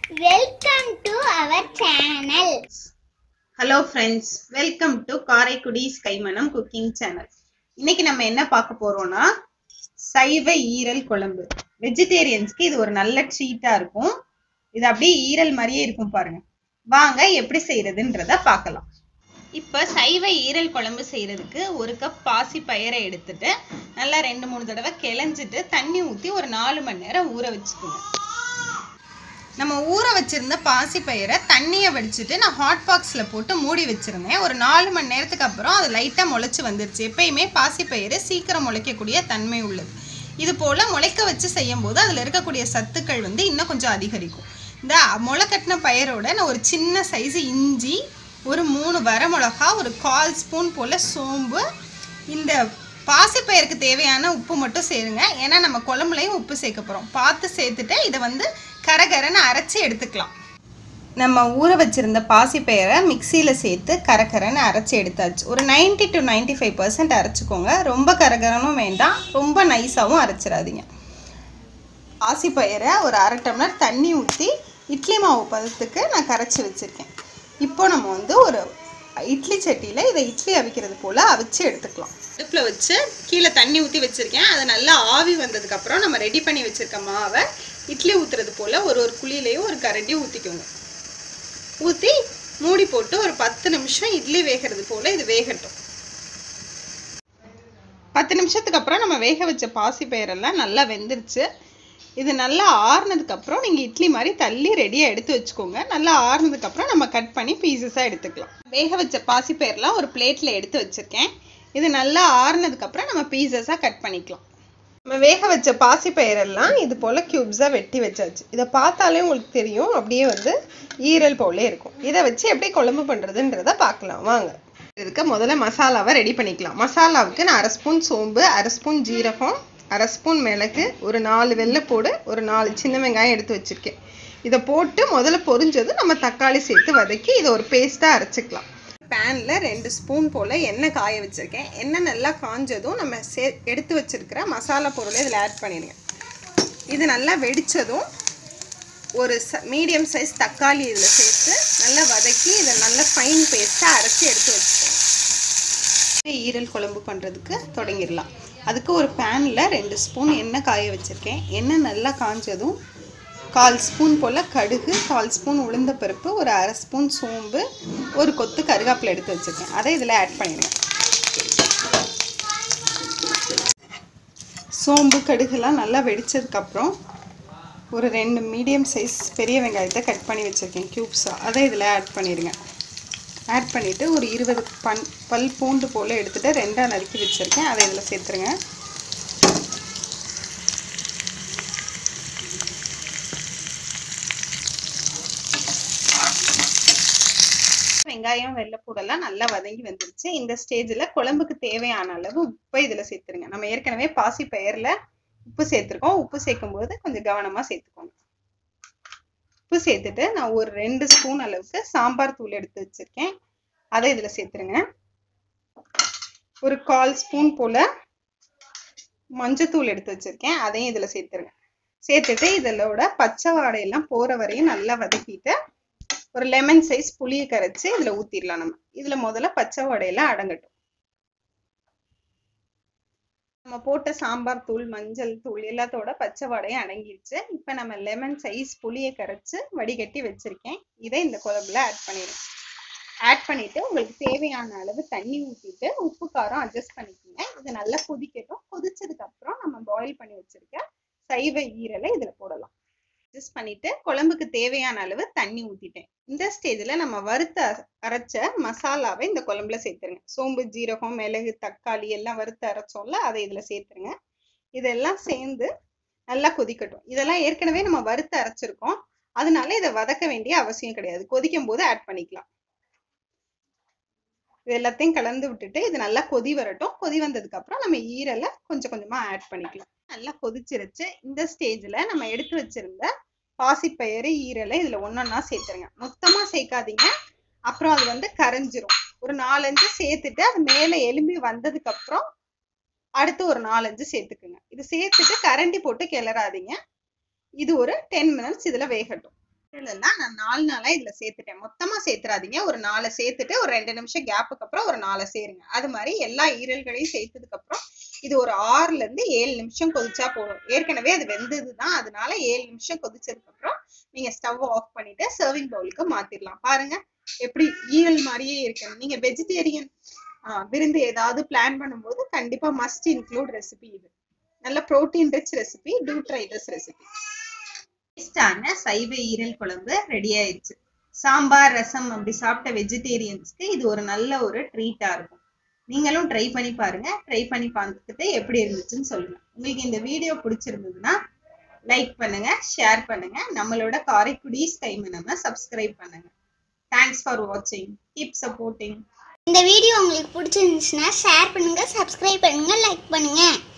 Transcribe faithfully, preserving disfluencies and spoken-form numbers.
Welcome to our channel. Hello friends, welcome to Karaikudi's kaimanam cooking channel. இன்னைக்கு நம்ம என்ன பார்க்க போறோம்னா சைவ ஈரல் குழம்பு. வெஜிடேரியன்ஸ்க்கு இது ஒரு நல்ல ட்ரீட்டா இருக்கும். இது அப்படியே ஈரல் மாதிரியே இருக்கும் பாருங்க. வாங்க எப்படி செய்யறதுன்றத பார்க்கலாம். இப்ப சைவ ஈரல் குழம்பு செய்யறதுக்கு ஒரு கப் பாசி பயிரை எடுத்துட்டு நல்லா ரெண்டு மூணு தடவை கிளஞ்சிட்டு தண்ணி ஊத்தி ஒரு நாலு மணி நேரம் ஊற வச்சுக்கோங்க. நம்ம ஊற வச்சிருந்த பாசி பயிரை தண்ணியை வடிச்சிட்டு நான் ஹாட் பாக்ஸில் போட்டு மூடி வச்சுருந்தேன். ஒரு நாலு மணி நேரத்துக்கு அப்புறம் அது லைட்டாக முளைச்சி வந்துருச்சு. எப்பயுமே பாசி பயிறு சீக்கிரம் முளைக்கக்கூடிய தன்மை உள்ளது. இது போல் முளைக்க வச்சு செய்யும் போது அதில் இருக்கக்கூடிய சத்துக்கள் வந்து இன்னும் கொஞ்சம் அதிகரிக்கும். இந்த முளைக்கட்டின பயிரோட நான் ஒரு சின்ன சைஸு இஞ்சி, ஒரு மூணு வரமிளகா, ஒரு கால் ஸ்பூன் போல் சோம்பு, இந்த பாசிப்பயிருக்கு தேவையான உப்பு மட்டும் சேருங்க. ஏன்னா நம்ம குழம்புலையும் உப்பு சேர்க்க போகிறோம். பார்த்து சேர்த்துட்டு இதை வந்து கரகரன்னு அரைச்சி எடுத்துக்கலாம். நம்ம ஊற வச்சுருந்த பாசிப்பயிரை மிக்சியில் சேர்த்து கரகரன்னு அரைச்சி எடுத்தாச்சு. ஒரு ninety to ninety five percent அரைச்சிக்கோங்க. ரொம்ப கரகரனும் வேண்டாம், ரொம்ப நைஸாகவும் அரைச்சிடாதீங்க. பாசிப்பயிரை ஒரு அரை டம்ளர் தண்ணி ஊற்றி இட்லி மாவு பதத்துக்கு நான் கரைச்சி வச்சுருக்கேன். இப்போ நம்ம வந்து ஒரு இட்லி சட்டியில் இதை இட்லி அவிக்கிறது போல் அவிச்சு எடுத்துக்கலாம். அடுப்பில் வச்சு கீழே தண்ணி ஊற்றி வச்சுருக்கேன். அது நல்லா ஆவி வந்ததுக்கப்புறம் நம்ம ரெடி பண்ணி வச்சுருக்க மாவை இட்லி ஊற்றுறது போல் ஒரு ஒரு குழியிலையும் ஒரு கரண்டி ஊற்றிக்கோங்க. ஊற்றி மூடி போட்டு ஒரு பத்து நிமிஷம் இட்லி வேகிறது போல் இது வேகட்டும். பத்து நிமிஷத்துக்கு அப்புறம் நம்ம வேக வச்ச பாசி பயிரெல்லாம் நல்லா வெந்துருச்சு. இது நல்லா ஆறுனதுக்கப்புறம் நீங்கள் இட்லி மாதிரி தள்ளி ரெடியாக எடுத்து வச்சுக்கோங்க. நல்லா ஆறுனதுக்கப்புறம் நம்ம கட் பண்ணி பீசஸாக எடுத்துக்கலாம். வேக வச்ச பாசி பயிரெலாம் ஒரு பிளேட்டில் எடுத்து வச்சுருக்கேன். இது நல்லா ஆறுனதுக்கப்புறம் நம்ம பீசஸாக கட் பண்ணிக்கலாம். நம்ம வேக வச்ச பாசி பயிரெல்லாம் இது போல் க்யூப்ஸாக வெட்டி வச்சாச்சு. இதை பார்த்தாலே உங்களுக்கு தெரியும், அப்படியே வந்து ஈரல் போலே இருக்கும். இதை வச்சு எப்படி குழம்பு பண்ணுறதுன்றதை பார்க்கலாம் வாங்க. இதுக்கு முதல்ல மசாலாவை ரெடி பண்ணிக்கலாம். மசாலாவுக்கு நான் அரை ஸ்பூன் சோம்பு, அரை ஸ்பூன் ஜீரகம், அரை ஸ்பூன் மிளகு, ஒரு நாலு வெள்ளைப்பூடு, ஒரு நாலு சின்ன வெங்காயம் எடுத்து வச்சுருக்கேன். இதை போட்டு முதல்ல பொரிஞ்சதும் நம்ம தக்காளி சேர்த்து வதக்கி இதை ஒரு பேஸ்ட்டாக அரைச்சிக்கலாம். பேனில் ரெண்டு ஸ்பூன் போல் எண்ணெய் காய வச்சுருக்கேன். எண்ணெய் நல்லா காஞ்சதும் நம்ம சே எடுத்து வச்சுருக்கிற மசாலா பொருளை இதில் ஆட் பண்ணிடுங்க. இது நல்லா வெடித்ததும் ஒரு ச மீடியம் சைஸ் தக்காளி இதில் சேர்த்து நல்லா வதக்கி இதை நல்லா ஃபைன் பேஸ்ட்டாக அரைச்சி எடுத்து வச்சுக்கோங்க. ஈரல் குழம்பு பண்ணுறதுக்கு தொடங்கிடலாம். அதுக்கு ஒரு பேனில் ரெண்டு ஸ்பூன் எண்ணெய் காய வச்சுருக்கேன். எண்ணெய் நல்லா காஞ்சதும் கால் ஸ்பூன் போல் கடுகு, கால் ஸ்பூன் உளுந்தப்பருப்பு, ஒரு அரை ஸ்பூன் சோம்பு, ஒரு கொத்து கருவேப்பிலை எடுத்து வச்சுருக்கேன். அதை இதில் ஆட் பண்ணிடுங்க. சோம்பு கடுகுலாம் நல்லா வெடித்ததுக்கப்புறம் ஒரு ரெண்டு மீடியம் சைஸ் பெரிய வெங்காயத்தை கட் பண்ணி வச்சுருக்கேன் க்யூப்ஸாக. அதை இதில் ஆட் பண்ணிடுங்க. ஆட் பண்ணிவிட்டு ஒரு இருபது பன் பல் பூண்டு போல் எடுத்துகிட்டு ரெண்டாக நறுக்கி வச்சுருக்கேன். அதை இதில் சேர்த்துருங்க. வெங்காயம் வெள்ளைப்பூடெல்லாம் நல்லா வதங்கி வந்துருச்சு. இந்த ஸ்டேஜில் குழம்புக்கு தேவையான அளவு உப்பை இதில் சேர்த்துருங்க. நம்ம ஏற்கனவே பாசி பயிரில் உப்பு சேர்த்துருக்கோம். உப்பு சேர்க்கும் போது கொஞ்சம் கவனமாக சேர்த்துக்கோங்க. உப்பு சேர்த்துட்டு நான் ஒரு ரெண்டு ஸ்பூன் அளவுக்கு சாம்பார் தூள் எடுத்து வச்சுருக்கேன். அதை இதில் சேர்த்துருங்க. ஒரு கால் ஸ்பூன் போல் மஞ்சத்தூள் எடுத்து வச்சுருக்கேன். அதையும் இதில் சேர்த்துருங்க. சேர்த்துட்டு இதோட பச்சை வாடையெல்லாம் போகிற வரையும் நல்லா வதக்கிட்டு ஒரு லெமன் சைஸ் புளியை கரைச்சி இதில் ஊற்றிடலாம். நம்ம இதில் முதல்ல பச்சை வாடையெல்லாம் அடங்கட்டும். நம்ம போட்ட சாம்பார் தூள், மஞ்சள் தூள் எல்லாத்தோட பச்சை வாடையும் அடங்கிடுச்சு. இப்போ நம்ம லெமன் சைஸ் புளியை கரைச்சி வடிகட்டி வச்சுருக்கேன். இதை இந்த குழம்புல ஆட் பண்ணிடுங்க. ஆட் பண்ணிவிட்டு உங்களுக்கு தேவையான அளவு தண்ணி ஊற்றிட்டு உப்பு காரம் அட்ஜஸ்ட் பண்ணிக்கோங்க. இது நல்லா கொதிக்கட்டும். கொதிச்சதுக்கப்புறம் நம்ம பாயில் பண்ணி வச்சுருக்க சைவ ஈரலை இதில் போடலாம். அட்ஜஸ்ட் பண்ணிவிட்டு குழம்புக்கு தேவையான அளவு தண்ணி ஊற்றிட்டேன். இந்த ஸ்டேஜில் நம்ம வறுத்த அரைச்ச மசாலாவை இந்த குழம்புல சேர்த்துருங்க. சோம்பு, ஜீரகம், மிளகு, தக்காளி எல்லாம் வறுத்து அரைச்சோம்ல, அதை இதில் சேர்த்துருங்க. இதெல்லாம் சேர்ந்து நல்லா கொதிக்கட்டும். இதெல்லாம் ஏற்கனவே நம்ம வறுத்து அரைச்சிருக்கோம். அதனால இதை வதக்க வேண்டிய அவசியம் கிடையாது. கொதிக்கும் போது ஆட் பண்ணிக்கலாம். இது எல்லாத்தையும் கலந்து விட்டுட்டு இது நல்லா கொதி வரட்டும். கொதி வந்ததுக்கு அப்புறம் நம்ம ஈரலை கொஞ்சம் கொஞ்சமா ஆட் பண்ணிக்கலாம். நல்லா கொதிச்சிருச்சு. இந்த ஸ்டேஜ்ல நம்ம எடுத்து வச்சிருந்த பாசிப்பயிறு ஈரலை இதுல ஒன்னொன்னா சேர்த்துருங்க. மொத்தமா சேர்க்காதீங்க, அப்புறம் அது வந்து கரைஞ்சிரும். ஒரு நாலஞ்சு சேர்த்துட்டு அது மேல எலும்பி வந்ததுக்கு அப்புறம் அடுத்து ஒரு நாலஞ்சு சேர்த்துக்குங்க. இது சேர்த்துட்டு கரண்டி போட்டு கிளறாதீங்க. இது ஒரு டென் மினிட்ஸ் இதுல வேகட்டும். ஈரல்லாம் நான் நாலு நாளா இதுல சேர்த்துட்டேன். மொத்தமா சேர்த்துறாதீங்க. ஒரு நாலு சேர்த்துட்டு ஒரு ரெண்டு நிமிஷம் கேப்புக்கு அப்புறம் ஒரு நாலு சேருங்க. அது மாதிரி எல்லா ஈரல்களையும் சேர்த்ததுக்கு அப்புறம் இது ஒரு ஆறுல இருந்து ஏழு நிமிஷம் கொதிச்சா போதும். ஏற்கனவே அது வெந்ததுதான், அதனால ஏழு நிமிஷம் கொதிச்சதுக்கு அப்புறம் நீங்க ஸ்டவ் ஆஃப் பண்ணிட்டு சர்விங் பவுலுக்கு மாத்திடலாம். பாருங்க எப்படி ஈரல் மாதிரியே இருக்கு. நீங்க வெஜிடேரியன் விருந்து ஏதாவது பிளான் பண்ணும்போது கண்டிப்பா மஸ்ட் இன்க்ளூட் ரெசிபி இது. நல்ல protein rich recipe. Do try this recipe. டேஸ்டான சைவ ஈரல் குழம்பு ரெடி ஆயிடுச்சு. சாம்பார் ரசம் அப்படி சாப்பிட்ட வெஜிடேரியன்ஸ்க்கு இது ஒரு நல்ல ஒரு ட்ரீட்டா இருக்கும். நீங்களும் ட்ரை பண்ணி பாருங்க. ட்ரை பண்ணி பார்த்துட்டு எப்படி இருந்துச்சுன்னு சொல்லுங்க. உங்களுக்கு இந்த வீடியோ பிடிச்சிருந்ததுன்னா லைக் பண்ணுங்க, ஷேர் பண்ணுங்க, நம்மளோட காரைக்குடிஸ் கைமனம சப்ஸ்கிரைப் பண்ணுங்க. தேங்க்ஸ் ஃபார் வாட்சிங். Keep supporting. இந்த வீடியோ உங்களுக்கு பிடிச்சிருந்துச்சுன்னா ஷேர் பண்ணுங்க, சப்ஸ்கிரைப் பண்ணுங்க, லைக் பண்ணுங்க.